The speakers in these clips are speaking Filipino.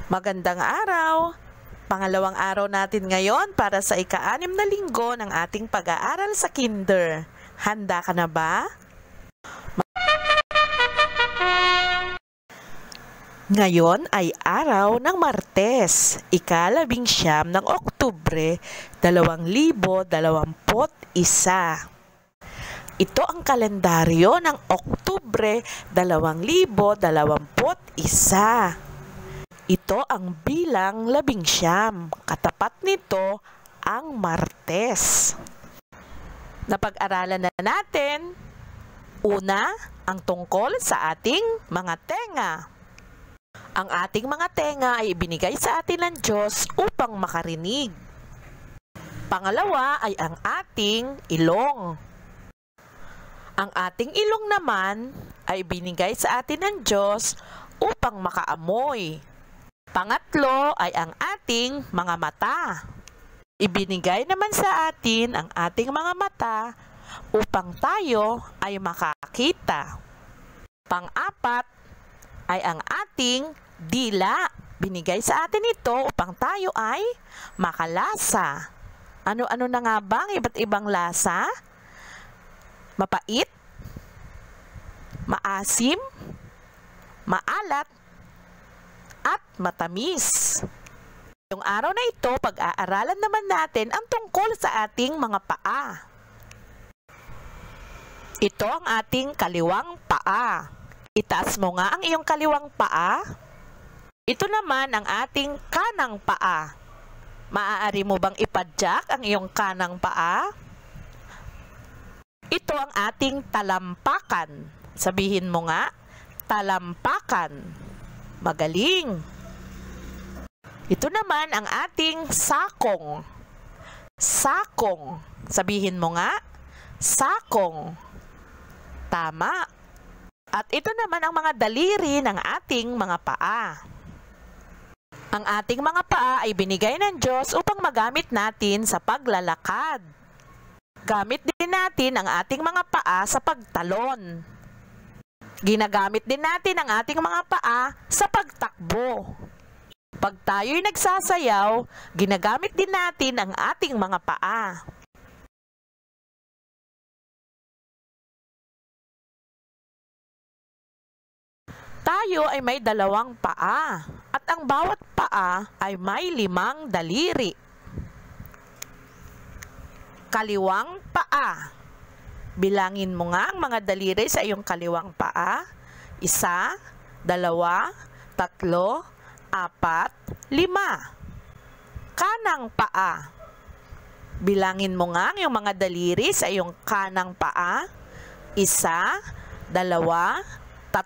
Magandang araw! Pangalawang araw natin ngayon para sa ika-6 na linggo ng ating pag-aaral sa Kinder. Handa ka na ba? Ngayon ay araw ng Martes, ika-19 ng Oktubre, 2021. Ito ang kalendaryo ng Oktubre 2021. Ito ang bilang 19. Katapat nito ang Martes. Napag-aralan na natin, una, ang tungkol sa ating mga tenga. Ang ating mga tenga ay ibinigay sa atin ng Diyos upang makarinig. Pangalawa ay ang ating ilong. Ang ating ilong naman ay ibinigay sa atin ng Diyos upang makaamoy. Pangatlo ay ang ating mga mata. Ibinigay naman sa atin ang ating mga mata upang tayo ay makakita. Pang-apat ay ang ating dila. Binigay sa atin ito upang tayo ay makalasa. Ano-ano na nga ba ang iba't ibang lasa? Mapait, maasim, maalat, at matamis. Yung araw na ito, pag-aaralan naman natin ang tungkol sa ating mga paa. Ito ang ating kaliwang paa. Itaas mo nga ang iyong kaliwang paa. Ito naman ang ating kanang paa. Maaari mo bang ipadyak ang iyong kanang paa? Ito ang ating talampakan. Sabihin mo nga, talampakan. Magaling. Ito naman ang ating sakong. Sakong. Sabihin mo nga, sakong. Tama. At ito naman ang mga daliri ng ating mga paa. Ang ating mga paa ay binigay ng Diyos upang magamit natin sa paglalakad. Gamit din natin ang ating mga paa sa pagtalon. Ginagamit din natin ang ating mga paa sa pagtakbo. Pag tayo'y nagsasayaw, ginagamit din natin ang ating mga paa. Tayo ay may 2 paa at ang bawat paa ay may 5 daliri. Kaliwang paa. Bilangin mo nga ang mga daliri sa iyong kaliwang paa. 1, 2, 3, 4, 5. Kanang paa. Bilangin mo nga ang iyong mga daliri sa iyong kanang paa. 1, 2, 3, 4,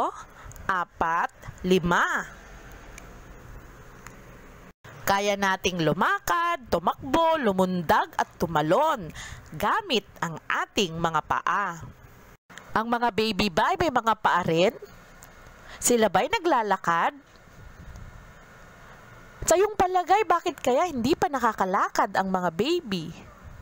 5. Kaya nating lumakad, tumakbo, lumundag at tumalon gamit ang ating mga paa. Ang mga baby ba may mga paa rin? Sila ba'y naglalakad? Sa iyong palagay, bakit kaya hindi pa nakakalakad ang mga baby?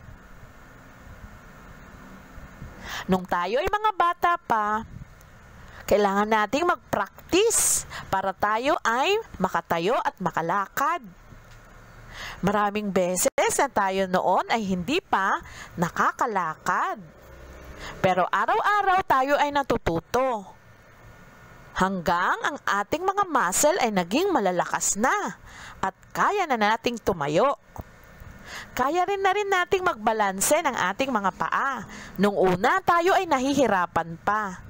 Nung tayo ay mga bata pa, kailangan nating mag-practice para tayo ay makatayo at makalakad. Maraming beses na tayo noon ay hindi pa nakakalakad. Pero araw-araw tayo ay natututo. Hanggang ang ating mga muscle ay naging malalakas na at kaya na nating tumayo. Kaya rin nating magbalanse ng ating mga paa. Nung una tayo ay nahihirapan pa.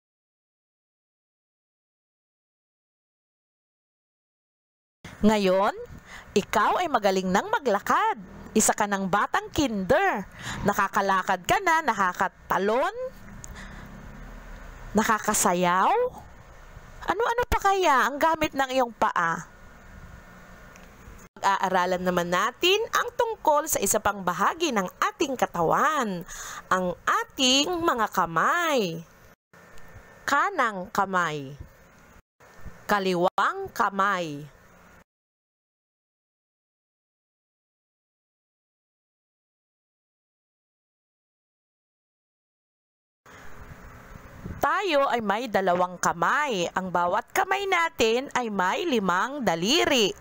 Ngayon, ikaw ay magaling nang maglakad. Isa ka ng batang kinder. Nakakalakad ka na, nakakatalon, nakakasayaw. Ano-ano pa kaya ang gamit ng iyong paa? Pag-aaralan naman natin ang tungkol sa isa pang bahagi ng ating katawan, ang ating mga kamay. Kanang kamay. Kaliwang kamay. Tayo ay may 2 kamay. Ang bawat kamay natin ay may 5 daliri.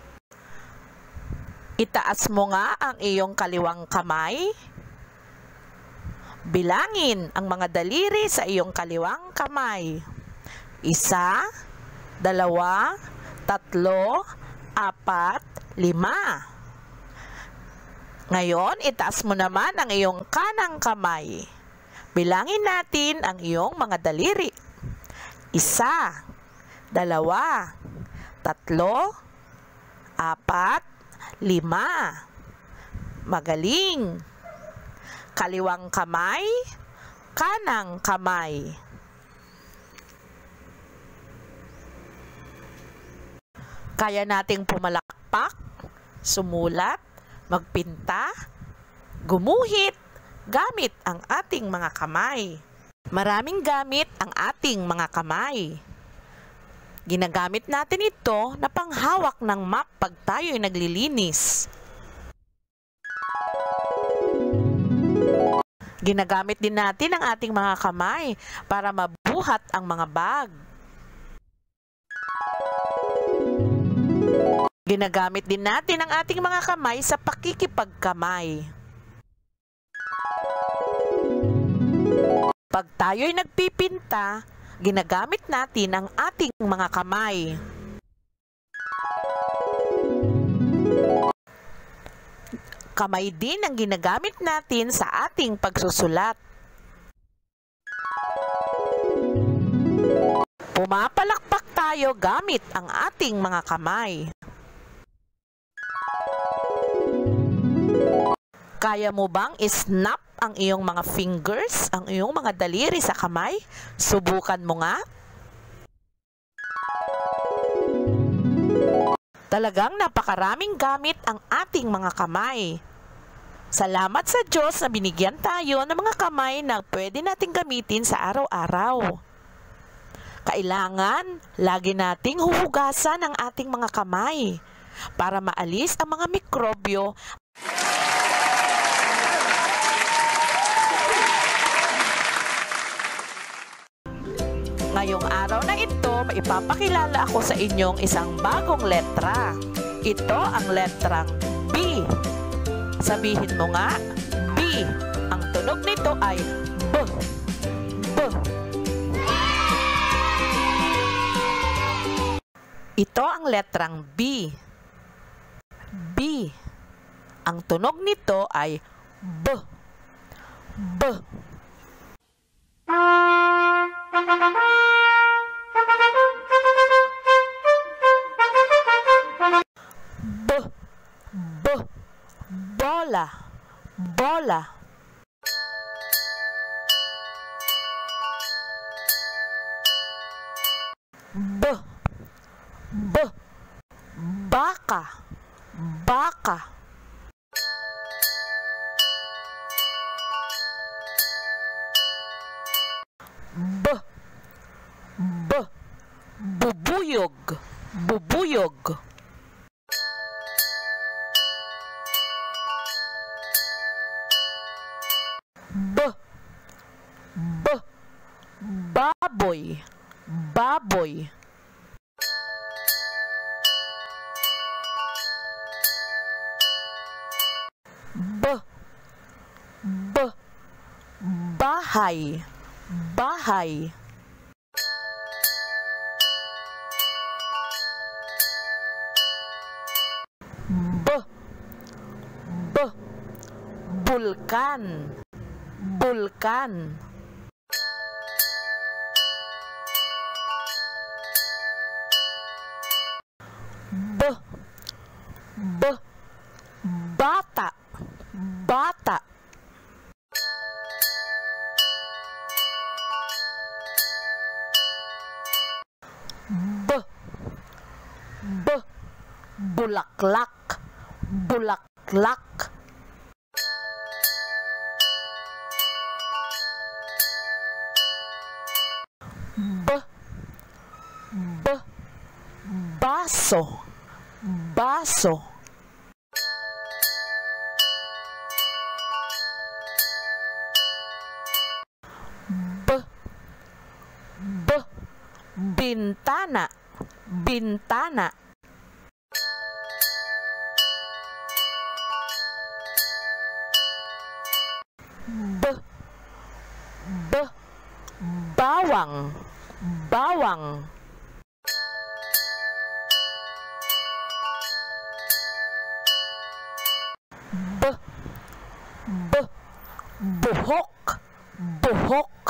Itaas mo nga ang iyong kaliwang kamay. Bilangin ang mga daliri sa iyong kaliwang kamay. 1, 2, 3, 4, 5. Ngayon, itaas mo naman ang iyong kanang kamay. Bilangin natin ang iyong mga daliri. 1, 2, 3, 4, 5. Magaling! Kaliwang kamay, kanang kamay. Kaya nating pumalakpak, sumulat, magpinta, gumuhit, gamit ang ating mga kamay. Maraming gamit ang ating mga kamay. Ginagamit natin ito na panghawak ng map pag tayo'y naglilinis. Ginagamit din natin ang ating mga kamay para mabuhat ang mga bag. Ginagamit din natin ang ating mga kamay sa pakikipagkamay. Pag tayo'y nagpipinta, ginagamit natin ang ating mga kamay. Kamay din ang ginagamit natin sa ating pagsusulat. Pumapalakpak tayo gamit ang ating mga kamay. Kaya mo bang i-snap ang iyong mga fingers, ang iyong mga daliri sa kamay? Subukan mo nga. Talagang napakaraming gamit ang ating mga kamay. Salamat sa Diyos na binigyan tayo ng mga kamay na pwede nating gamitin sa araw-araw. Kailangan lagi nating huhugasan ang ating mga kamay para maalis ang mga mikrobyo. Ngayong araw na ito, maipapakilala ako sa inyong isang bagong letra. Ito ang letrang B. Sabihin mo nga, B. Ang tunog nito ay B. B. Ito ang letrang B. B. Ang tunog nito ay B. B. B. B. Bola. Bola. B. B. Baka. Baka. B. B. Bubuyog. Bubuyog. B. B. Baboy. Baboy. B. B. Bahay. Bahay. B. B. Bulkan. Bulkan. B. B. Bata. Bata. B. B. Bulaklak. Bulaklak. B. B. Baso. Baso. B. B. bintana, bintana. Bawang, bawang. Buhok, buhok.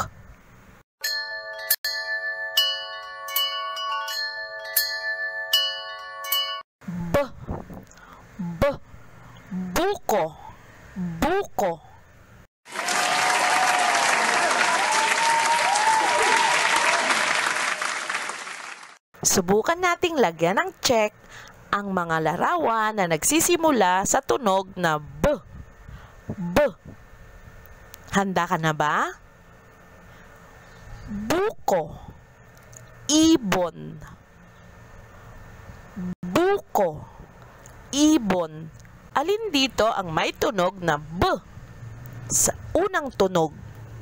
Buko, buko. Subukan nating lagyan ng check ang mga larawan na nagsisimula sa tunog na B. B. Handa ka na ba? Buko, ibon. Buko, ibon. Alin dito ang may tunog na B sa unang tunog?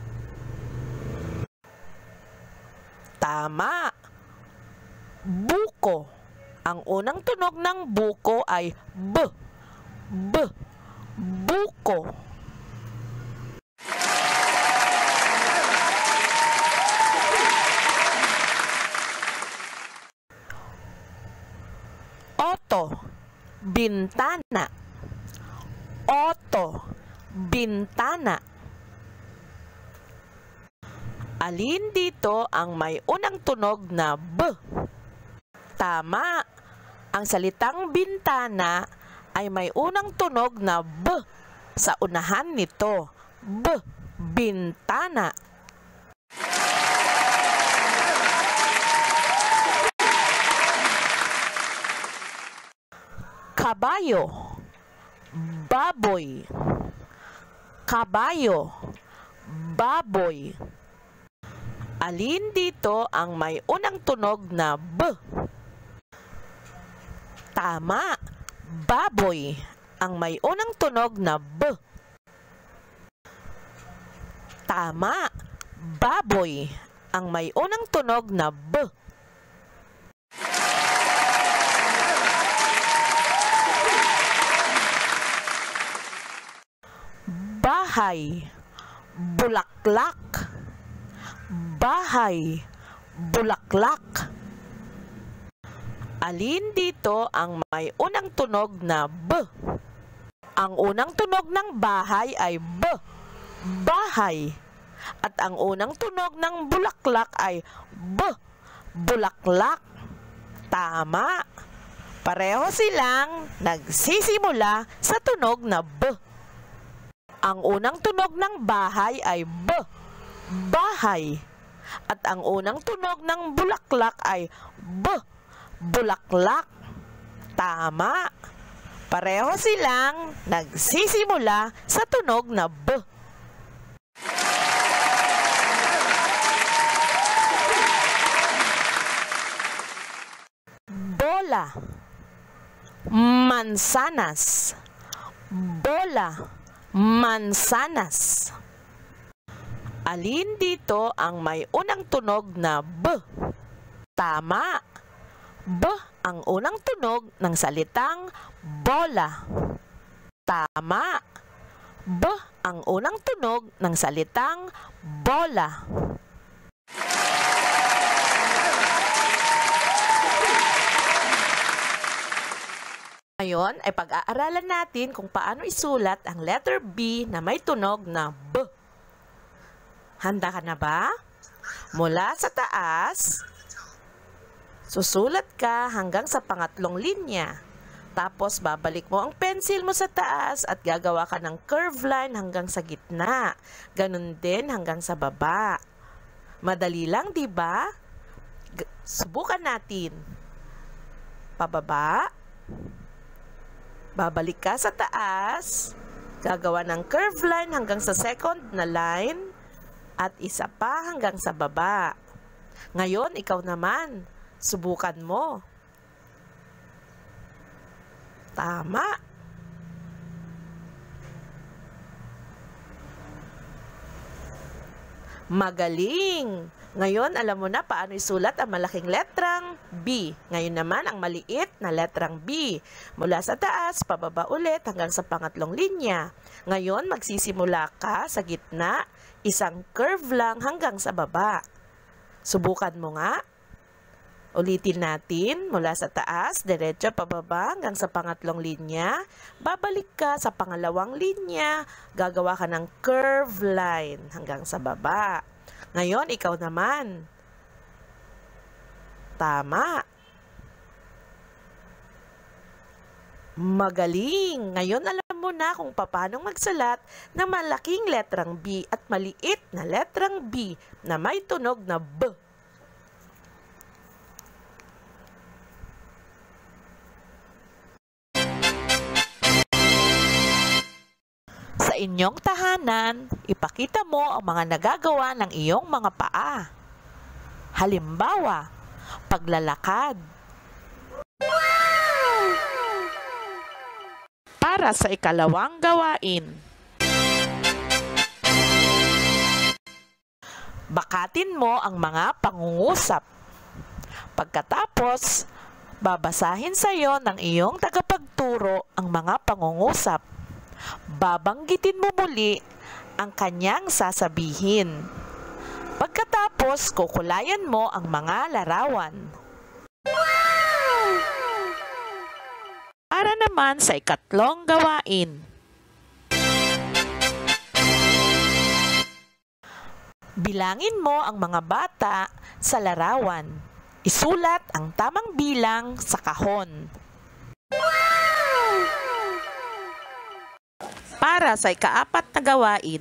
Tama. Buko. Ang unang tunog ng buko ay B. B. Buko. Oto, bintana. Oto, bintana. Alin dito ang may unang tunog na B? Tama. Ang salitang bintana ay may unang tunog na B sa unahan nito. B, bintana. Kabayo, baboy. Kabayo, baboy. Alin dito ang may unang tunog na B? Tama. Baboy ang may unang tunog na B. Tama. Baboy ang may unang tunog na B. Bahay, bulaklak. Bahay, bulaklak. Alin dito ang may unang tunog na B? Ang unang tunog ng bahay ay B. Bahay. At ang unang tunog ng bulaklak ay B. Bulaklak. Tama. Pareho silang nagsisimula sa tunog na B. Ang unang tunog ng bahay ay B. Bahay. At ang unang tunog ng bulaklak ay B. Bulaklak. Tama. Pareho silang nagsisimula sa tunog na B. Bola, mansanas. Bola, mansanas. Alin dito ang may unang tunog na B? Tama. B ang unang tunog ng salitang bola. Tama. B ang unang tunog ng salitang bola. Ngayon ay pag-aaralan natin kung paano isulat ang letter B na may tunog na B. Handa ka na ba? Mula sa taas, susulat ka hanggang sa pangatlong linya. Tapos babalik mo ang pencil mo sa taas at gagawa ka ng curve line hanggang sa gitna. Ganun din hanggang sa baba. Madali lang, di ba? Subukan natin. Pababa. Babalik ka sa taas. Gagawa ng curve line hanggang sa second na line. At isa pa hanggang sa baba. Ngayon, ikaw naman. Subukan mo. Tama. Magaling. Ngayon, alam mo na paano isulat ang malaking letrang B. Ngayon naman, ang maliit na letrang B. Mula sa taas, pababa ulit hanggang sa pangatlong linya. Ngayon, magsisimula ka sa gitna, isang curve lang hanggang sa baba. Subukan mo nga. Ulitin natin, mula sa taas, diretso pababa hanggang sa pangatlong linya. Babalik ka sa pangalawang linya, gagawa ka ng curve line hanggang sa baba. Ngayon, ikaw naman. Tama. Magaling! Ngayon, alam mo na kung paano magsulat ng malaking letrang B at maliit na letrang B na may tunog na B. Sa inyong tahanan, ipakita mo ang mga nagagawa ng iyong mga paa. Halimbawa, paglalakad. Wow! Para sa ikalawang gawain, bakatin mo ang mga pangungusap. Pagkatapos, babasahin sa iyo ng iyong tagapagturo ang mga pangungusap. Babanggitin mo muli ang kanyang sasabihin. Pagkatapos, kukulayan mo ang mga larawan. Wow! Para naman sa ikatlong gawain, bilangin mo ang mga bata sa larawan. Isulat ang tamang bilang sa kahon. Wow! Para sa ikaapat na gawain,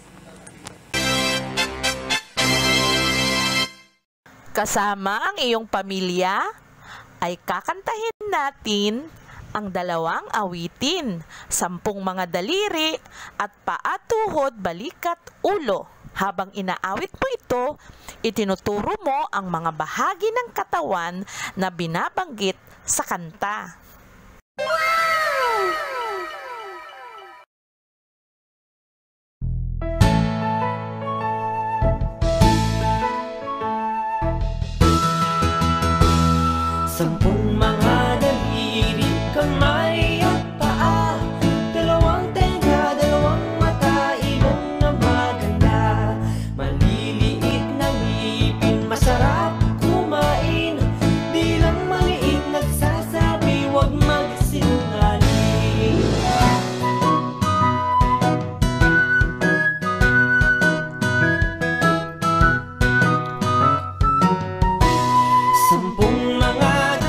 kasama ang iyong pamilya ay kakantahin natin ang dalawang awitin, 10 mga daliri at paa, tuhod, balikat, ulo. Habang inaawit mo ito, itinuturo mo ang mga bahagi ng katawan na binabanggit sa kanta. Wow! Sampung mga daliri, kamay at paa, dalawang tenga, dalawang mata, ilong na maganda, maliliit na ngipin, masarap kumain, di lang maliit nagsasabi, huwag magsinungaling. Sampung mga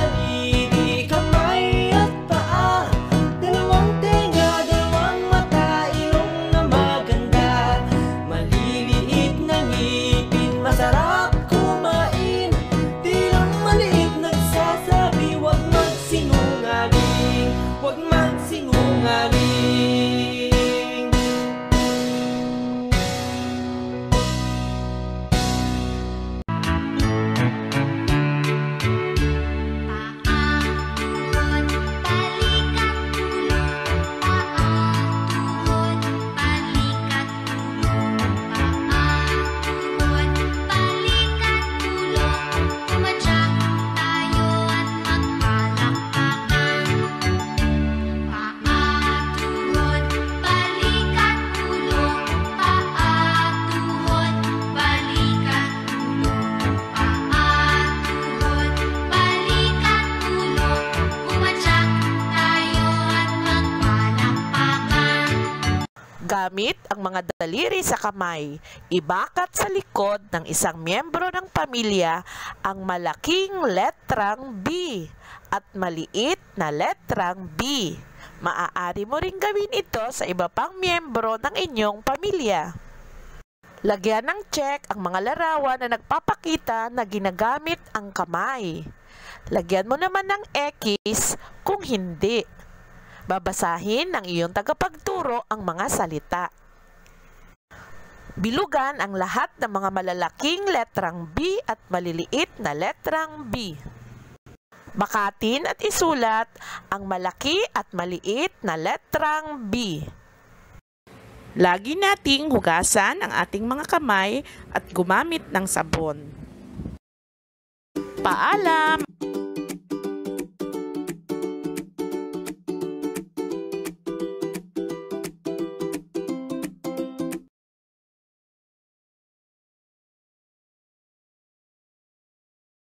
Gamit ang mga daliri sa kamay, ibakat sa likod ng isang miyembro ng pamilya ang malaking letrang B at maliit na letrang B. Maaari mo ring gawin ito sa iba pang miyembro ng inyong pamilya. Lagyan ng check ang mga larawan na nagpapakita na ginagamit ang kamay. Lagyan mo naman ng X kung hindi. Babasahin ng iyong tagapagturo ang mga salita. Bilugan ang lahat ng mga malalaking letrang B at maliliit na letrang B. Bakatin at isulat ang malaki at maliit na letrang B. Lagi nating hugasan ang ating mga kamay at gumamit ng sabon. Paalam!